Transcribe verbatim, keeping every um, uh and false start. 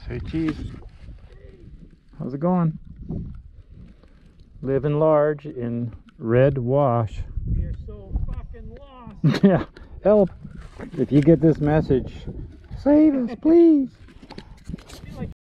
Say cheese. How's it going? Living large in red wash. We are so fucking lost. Yeah, help. If you get this message, save us, please.